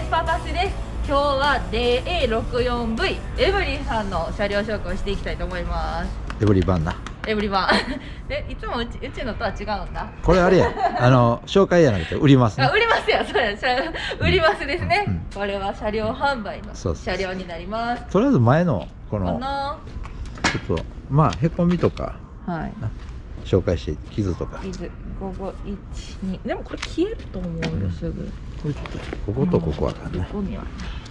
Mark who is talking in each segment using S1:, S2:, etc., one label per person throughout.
S1: パパスです。今日は DA64V エブリさんの車両紹介をしていきたいと思います。
S2: エブリバンな。
S1: エブリバンでいつもうちのとは違うんだ。
S2: これあれや、紹介じゃなくて売りますね。
S1: あ、売りますよ。そうや、売りますですね、
S2: うん
S1: これは車両販売の車両になります。
S2: とりあえず前のこのちょっとまあへこみとか、
S1: はい、
S2: 紹介して傷とか。
S1: 傷551でもこれ消えると思うよ、すぐ。
S2: これちょっとこことここはかんない。
S1: ここには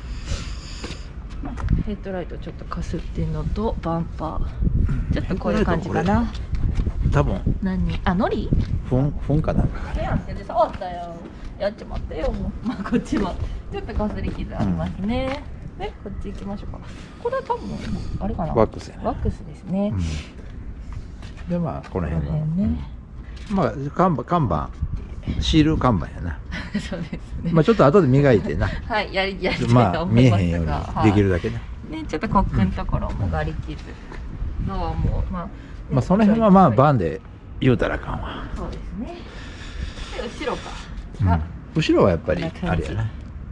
S1: ヘッドライトちょっとかすっていうのとバンパーちょっとこういう感じかな。
S2: 多分
S1: ノリ
S2: フンかなんかか
S1: 手やってて触ったよ。やっちまったよ。もうまあこっちはちょっとかすり傷ありますね、でこっち行きましょうか。これは多分あれかな、
S2: ワックスやね。
S1: ワックスですね、
S2: でまあこの
S1: この
S2: 辺
S1: 辺ね、
S2: まあ看板シール看板やな。
S1: そうですね。
S2: まあちょっと後で磨いてな
S1: はい、やりたいと
S2: まあ
S1: 思いま
S2: 見えへんよう
S1: すが、
S2: にできるだけね。
S1: ね、ちょっとコックのところもガリ傷のはもうまあ
S2: その辺はまあバンで言うたらあかんわ。
S1: そうですね。で後ろか、
S2: 後ろはやっぱりあれやな。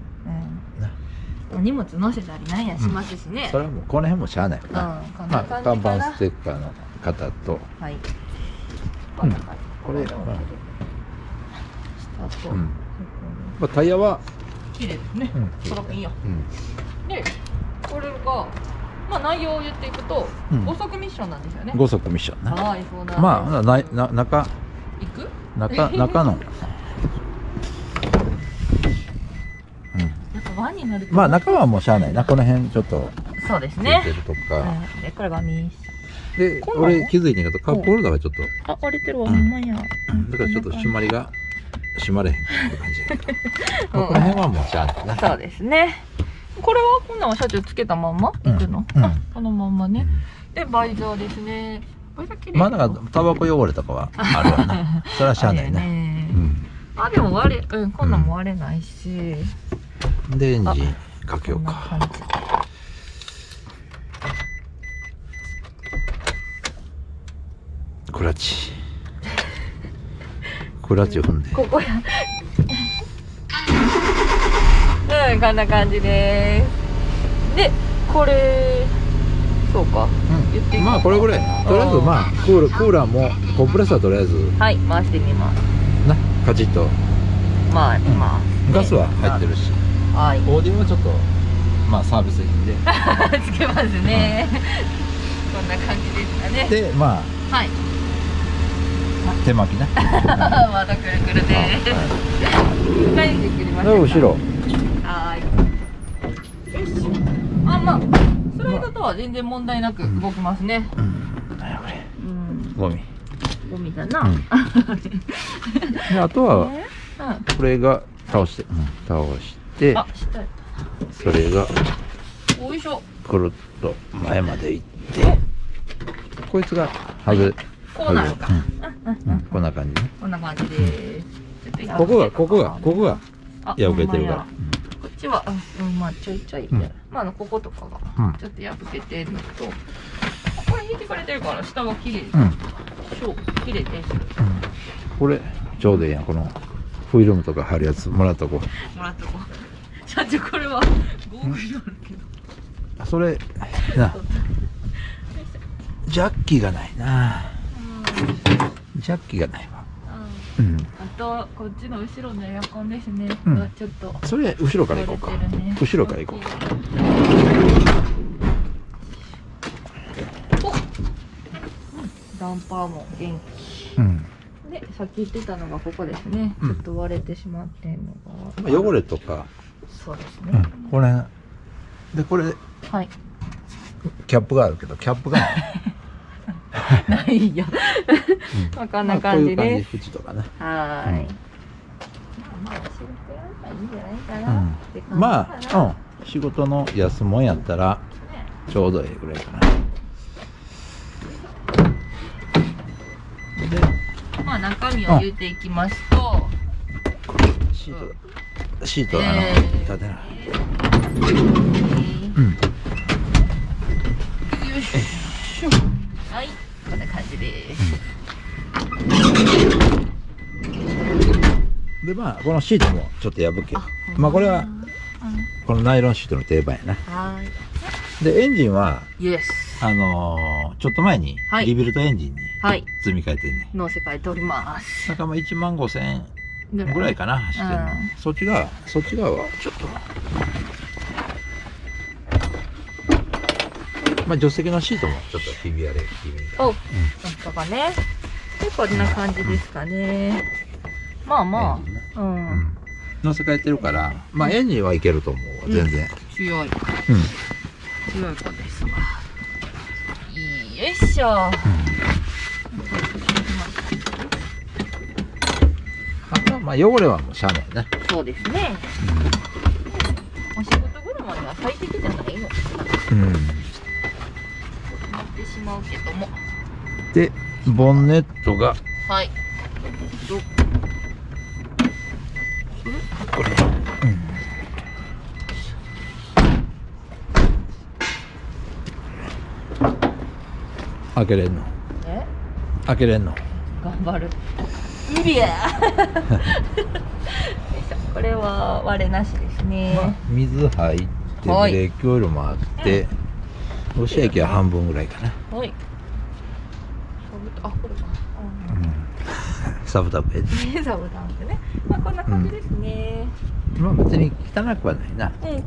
S1: 荷物乗せたりなんやしますしね。
S2: それはもうこの辺もしゃあないよな。まあ看板ステッカーの方と、
S1: はい、
S2: これまあタイヤは
S1: 綺麗ですね。そらくいいよ。でこれがまあ内容を言っていくと5速ミッションなんですよね。
S2: 5速ミッションな。
S1: はい、そうなんです。
S2: まあ中
S1: 行く
S2: 中の
S1: やっぱワンになると
S2: まあ中はもうしゃあないな。この辺ちょっと
S1: そうですね。
S2: ついてるとか
S1: でこれがミ
S2: で、俺気づいてんけどカップホルダーがちょっと
S1: 割れてるわ。ほんまや。
S2: だからちょっと締まりが締まれへんって感じやけど、この辺はもうしゃあないな。
S1: そうですね。これはこんなんは車中つけたまんま行くの？このまんまね。でバイザーですね。バイザー綺麗。
S2: まあなんかタバコ汚れとかはあるわな。それはしゃあないな。
S1: あでもこんなんも割れないし。
S2: でエンジンかけようか。クラッチ踏んで。
S1: ここや。こんな感じです。でこれそうか。
S2: まあこれぐらい。とりあえずまあクーラーもコンプレッサーとりあえず
S1: はい回してみます
S2: な。カチッと
S1: まあ
S2: ガスは入ってるし、
S1: はい、
S2: オーディオはちょっとまあサービス品で
S1: つけますね。こんな感じですかね。
S2: でまあ
S1: はい
S2: 手巻きな。
S1: またくるくるではいできました。
S2: 後ろ
S1: はい。よし。まあスライドとは全然問題なく動きますね。
S2: 何やこれ。ゴミ
S1: だな。
S2: であとはこれが倒してそれが
S1: おいしょ
S2: くるっと前まで行ってこいつが外れ
S1: こうなるか。
S2: こんな感じね。
S1: こんな感じです。
S2: ここが破けてるから、
S1: こっちはまあちょいちょいまあこことかがちょっと破けてるのと、これ引いてくれてるから下は綺麗です。綺麗です。
S2: これちょうどいいやん。このフィルムとか貼るやつもらっとこう。
S1: 社長これはゴーグルあるけど
S2: それなジャッキがないな。ジャッキがないわ。
S1: あとこっちの後ろのエアコンですね。ちょっと
S2: それ後ろから行こうか。後ろから行こうか。
S1: ダンパーも元気。でさっき言ってたのがここですね。ちょっと割れてしまってんのが
S2: 汚れとか。
S1: そうですね。
S2: これでこれ
S1: はい
S2: キャップがあるけどキャップが
S1: ないよ。こんな感じです。
S2: 縁とかね。
S1: はい。
S2: まあ仕事の安もんやったらちょうどいいぐらいかな。
S1: でまあ中身を言っていきますと
S2: シート立てな。
S1: よいしょ。はい、こんな感じです。
S2: でまあこのシートもちょっと破け。まあこれはこのナイロンシートの定番やな。
S1: は
S2: で、エンジンは、
S1: い。イエス。
S2: ちょっと前に
S1: はい
S2: リビルトエンジンに
S1: はい。
S2: 積み替えてんね。
S1: の世界通ります。
S2: だからまあ1万5,000円ぐらいかな、走ってんの。
S1: うん
S2: そっち側は、ちょっと。まあ助手席のシートもちょっとひび割れ気味
S1: お、なんとかね。で、こんな感じですかね。まあまあ、うん。
S2: 乗せ替えてるから、まあエンジンはいけると思うわ、全然。
S1: 強い。
S2: うん。
S1: 強い子ですわ。よいしょ。
S2: あとはまあ汚れはもうしゃあないね。
S1: そうですね。お仕事車には最適じゃないのかな。
S2: うん。
S1: なってしまうけども。
S2: で、ボンネットが、
S1: はい。
S2: これ。開けれんの
S1: え？
S2: 開けれんの
S1: 頑張る。うりゃ。これは割れなしですね。
S2: まあ、水入ってブレ
S1: はい
S2: ーキオイルもあって、ロシア液は半分ぐらいかな。
S1: はい。あ、これか。
S2: サブタブやで。
S1: サブタンってね。まあこんな感じですね。
S2: まあ別に汚くはないな。
S1: 全然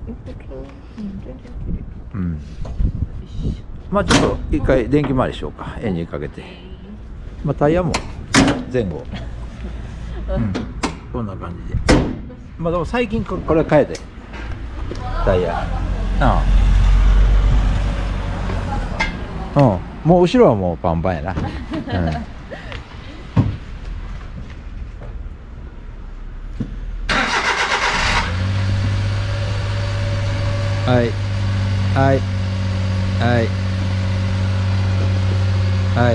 S2: うん。まあちょっと一回電気回りしようか。エンジンかけて。まあタイヤも前後。こんな感じで。まあでも最近これ変えて。タイヤ。うん。もう後ろはもうパンパンやな。はい。はい。はい。はい。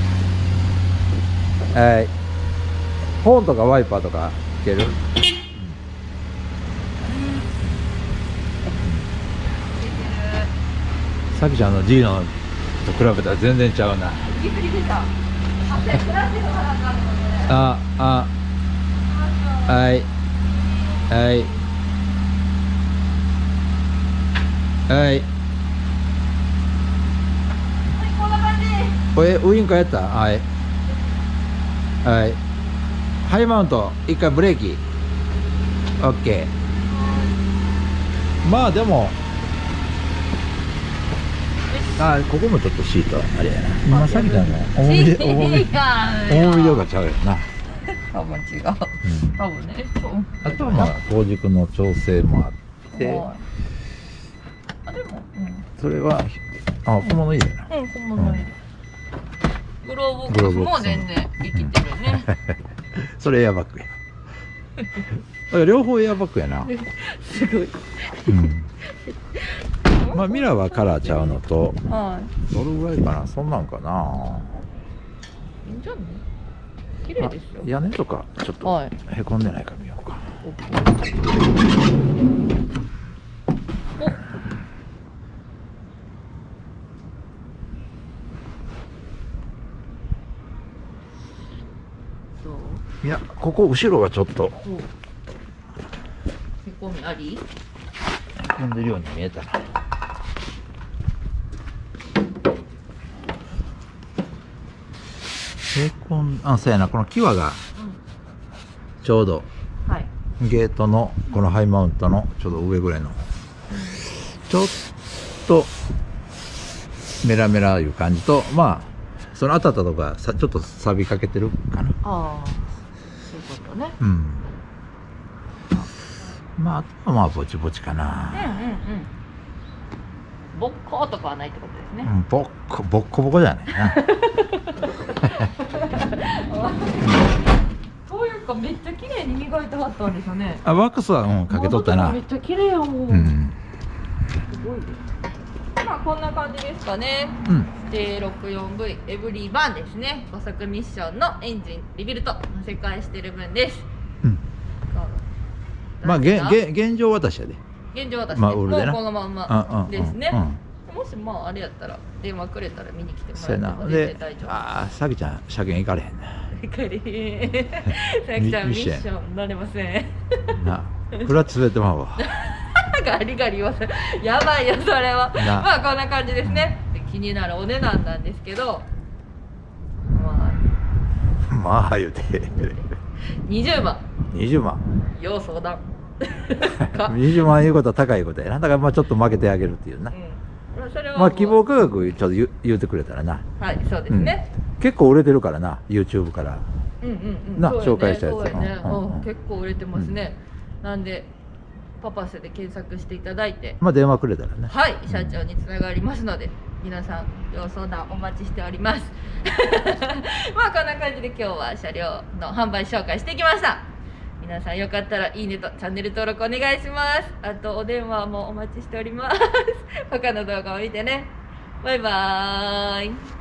S2: はい。ホーンとかワイパーとかいける？さきちゃんの G のと比べたら全然ちゃうな。あ、はい。はい。はい。
S1: こんな感じ。
S2: これウインカーやった？はい。はい。ハイマウント、一回ブレーキ。オッケー。まあでも、ここもちょっとシートあれやな。今さきちゃんの重みで、重み量がちゃうよな。
S1: 多分違う。多分ね。
S2: あとはまあ、工軸の調整もあって、
S1: あ、でも、
S2: それは、小物入れな。
S1: 小物入れ。グローブボックスも全然生きてるね。
S2: それエアバッグや。だから両方エアバッグやな。
S1: すごい。
S2: まあミラーはカラーちゃうのと、
S1: は
S2: どれぐらいかな、そんなんかな。
S1: い。いいんじゃない？綺麗ですよ。
S2: 屋根とかちょっとへこんでないか見ようか。いや、ここ後ろがちょっと
S1: へこみあり？
S2: へこんでるように見えたな。そうやな、この際がちょうどゲートのこのハイマウントのちょうど上ぐらいのちょっとメラメラいう感じと、まあその当たったとこがちょっと錆びかけてるかな。
S1: ああ、そういうことね。
S2: まああとはまあぼちぼちかな。
S1: ボッコーとかはないってことですね。
S2: ボッコボコじゃないな。
S1: そういうか、めっちゃ綺麗に磨いてはったんですよね。
S2: ワックスはかけとったな。
S1: めっちゃ綺麗やもん。すごいね。まあこんな感じですかね。J64V エブリーバンですね。5速ミッションのエンジンリビルト乗せ替えしてる分です。
S2: まあ現状私やで。
S1: 現状私
S2: まあ売るでな。
S1: もうこのまんまですね。もしまああれやったら電話くれたら見に来てもらっても全然大丈夫。
S2: さきちゃん車検行かれへんな。
S1: 行かれへん。さきちゃんミッション乗れません。
S2: な、クラッチ滑ってまうわ。
S1: ガリガリ言わせやばいよそれは。まあこんな感じですね。で気になるお値段なんですけど、
S2: まあ言うて
S1: 20万。
S2: 20万
S1: 要相談
S2: 20万いうことは高いことやな。だからまあちょっと負けてあげるっていうな、
S1: それは
S2: まあ希望価格ちょっと言うてくれたらな。
S1: はい、そうですね、
S2: 結構売れてるからな、 YouTube からな紹介したやつ。
S1: 結構売れてますね。なんでパパスで検索していただいて、
S2: まあ電話くれたらね、
S1: はい、社長につながりますので、皆さんご相談お待ちしておりますまあこんな感じで今日は車両の販売紹介してきました。皆さんよかったらいいねとチャンネル登録お願いします。あとお電話もお待ちしております他の動画を見てね。バイバーイ。